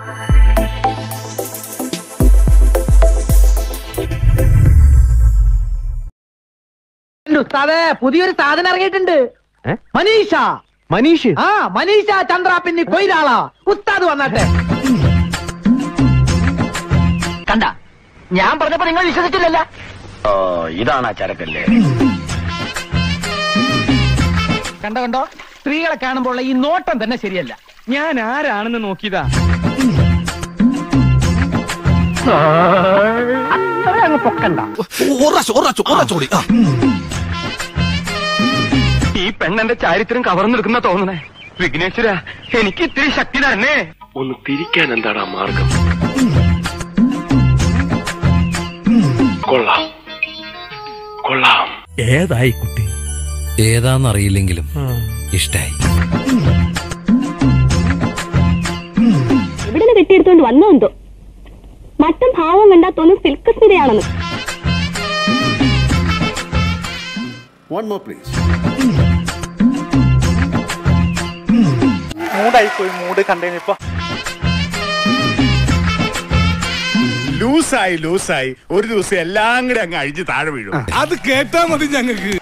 ഉസ്താദേ, പുതിയൊരു സാധനം ഇറങ്ങിയിട്ടുണ്ട്. മനീഷ. മനീഷ്? ആ, മനീഷ ചന്ദ്ര പിന്നെ കൊയിലാളാ. ഉസ്താദ് വന്നാട്ടെ. കണ്ട, ഞാൻ പറഞ്ഞപ്പോ നിങ്ങൾ വിശ്വസിച്ചില്ലല്ല. ഇതാണ് ആ ചരക്കല്ലേ? കണ്ടോ, സ്ത്രീകളെ കാണുമ്പോൾ ഈ നോട്ടം തന്നെ ശരിയല്ല. ഞാൻ ആരാണെന്ന് നോക്കിയതാ. അത്ര അങ്ങ് പൊക്കണ്ട. ഈ പെണ്ണെന്റെ ചാരിത്രം കവർന്നെടുക്കുന്ന തോന്നണേ. വിഘ്നേശ്വര, എനിക്ക് ഇത്തിരി ശക്തി തന്നെ. ഒന്ന് തിരിക്കാൻ എന്താണ് മാർഗം? കൊള്ളാം കൊള്ളാം. ഏതായി കുട്ടി? ഏതാന്നറിയില്ലെങ്കിലും ഇഷ്ടായി. എവിടെ കെട്ടിയെടുത്തോണ്ട് വന്നോ എന്തോ. മറ്റും ഭാവം കണ്ടാ തോന്നും സിൽക്ക് സ്മിതയാണെന്ന്. മൂടായിപ്പോയി. മൂട് കണ്ടേനിപ്പോ ലൂസായി ഒരു ദിവസം എല്ലാം കൂടെ അങ്ങ് അഴിഞ്ഞ് താഴെ വീഴും. അത് കേട്ടാ മതി ഞങ്ങൾക്ക്.